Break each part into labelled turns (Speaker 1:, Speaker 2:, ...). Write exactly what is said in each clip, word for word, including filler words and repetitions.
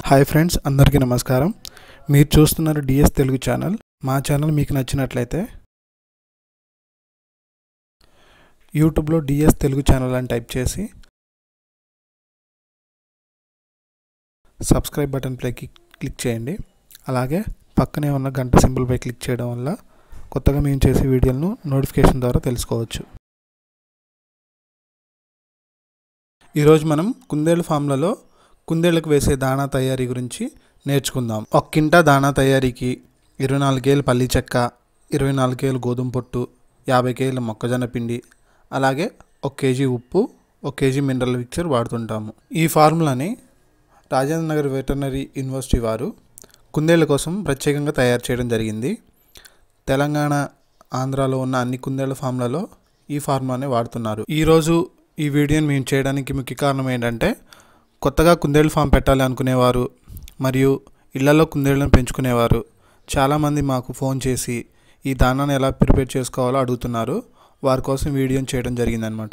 Speaker 1: Hi friends, అందరికీ నమస్కారం. మీరు చూస్తున్నారు డిఎస్ తెలుగు ఛానల్. మా ఛానల్ మీకు నచ్చినట్లయితే యూట్యూబ్లో డిఎస్ తెలుగు ఛానల్ అని టైప్ చేసి సబ్స్క్రైబ్ బటన్పై క్లిక్ చేయండి. అలాగే పక్కనే ఉన్న గంట సింబల్పై క్లిక్ చేయడం వల్ల కొత్తగా మేము చేసే వీడియోలను నోటిఫికేషన్ ద్వారా తెలుసుకోవచ్చు. ఈరోజు మనం కుందేలు ఫామ్లలో కుందేళ్లకు వేసే దాణా తయారీ గురించి నేర్చుకుందాం. ఒక కింటా దాణా తయారీకి ఇరవై నాలుగు కేలు పల్లి చెక్క, ఇరవై నాలుగు కేలు గోధుమ పొట్టు, యాభై కేలు మొక్కజొన్న పిండి, అలాగే ఒక కేజీ ఉప్పు, ఒక కేజీ మినరల్ మిక్చర్ వాడుతుంటాము. ఈ ఫార్ములాని రాజేంద్ర నగర్ వెటర్నరీ యూనివర్సిటీ వారు కుందేళ్ల కోసం ప్రత్యేకంగా తయారు చేయడం జరిగింది. తెలంగాణ, ఆంధ్రాలో ఉన్న అన్ని కుందేళ్ల ఫామ్లలో ఈ ఫార్ములానే వాడుతున్నారు. ఈరోజు ఈ వీడియోని మేము చేయడానికి ముఖ్య కారణం ఏంటంటే, కొత్తగా కుందేళ్ళ ఫామ్ పెట్టాలి అనుకునేవారు మరియు ఇళ్లలో కుందేళ్ళను పెంచుకునేవారు చాలామంది మాకు ఫోన్ చేసి ఈ దానాన్ని ఎలా ప్రిపేర్ చేసుకోవాలో అడుగుతున్నారు. వారి కోసం వీడియోని చేయడం జరిగిందనమాట.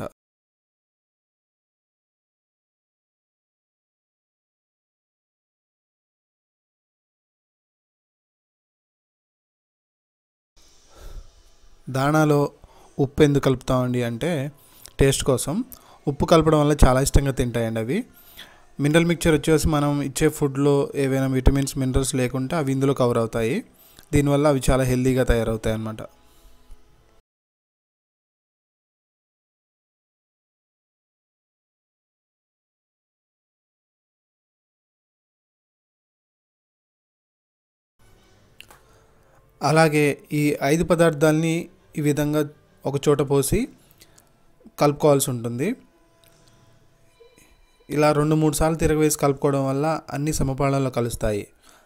Speaker 1: దానాలో ఉప్పు ఎందుకు కలుపుతామండి అంటే, టేస్ట్ కోసం. ఉప్పు కలపడం వల్ల చాలా ఇష్టంగా తింటాయండి అవి. మినరల్ మిక్చర్ వచ్చేసి మనం ఇచ్చే ఫుడ్లో ఏవైనా విటమిన్స్, మినరల్స్ లేకుంటే అవి ఇందులో కవర్ అవుతాయి. దీనివల్ల అవి చాలా హెల్తీగా తయారవుతాయి అన్నమాట. అలాగే ఈ ఐదు పదార్థాలని ఈ విధంగా ఒక చోట పోసి కలుపుకోవాల్సి ఉంటుంది. ఇలా రెండు మూడు సార్లు తిరగవేసి కలుపుకోవడం వల్ల అన్ని సమపాళనలో కలుస్తాయి.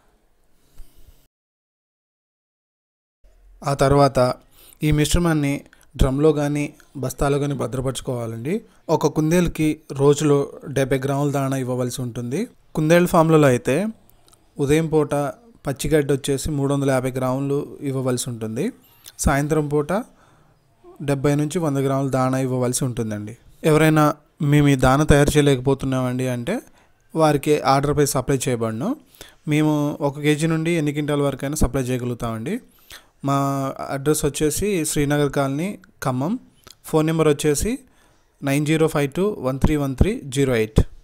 Speaker 1: ఆ తర్వాత ఈ మిశ్రమాన్ని డ్రమ్లో కానీ బస్తాలో కానీ భద్రపరచుకోవాలండి. ఒక కుందేలుకి రోజులో డెబ్బై గ్రాముల దాణా ఇవ్వవలసి ఉంటుంది. కుందేళ్ళ ఫామ్లలో అయితే ఉదయం పూట పచ్చిగడ్డి వచ్చేసి మూడు వందల యాభై గ్రాములు ఇవ్వవలసి ఉంటుంది. సాయంత్రం పూట డెబ్బై నుంచి వంద గ్రాముల దాణా ఇవ్వవలసి ఉంటుందండి. ఎవరైనా మేము ఈ దాణా తయారు చేయలేకపోతున్నామండి అంటే వారికి ఆర్డర్పై సప్లై చేయబడను. మేము ఒక కేజీ నుండి ఎన్ని క్వింటాల వరకు అయినా సప్లై చేయగలుగుతామండి. మా అడ్రస్ వచ్చేసి Srinagar colony, Khammam. Phone number వచ్చేసి nine zero five two one three one three zero eight.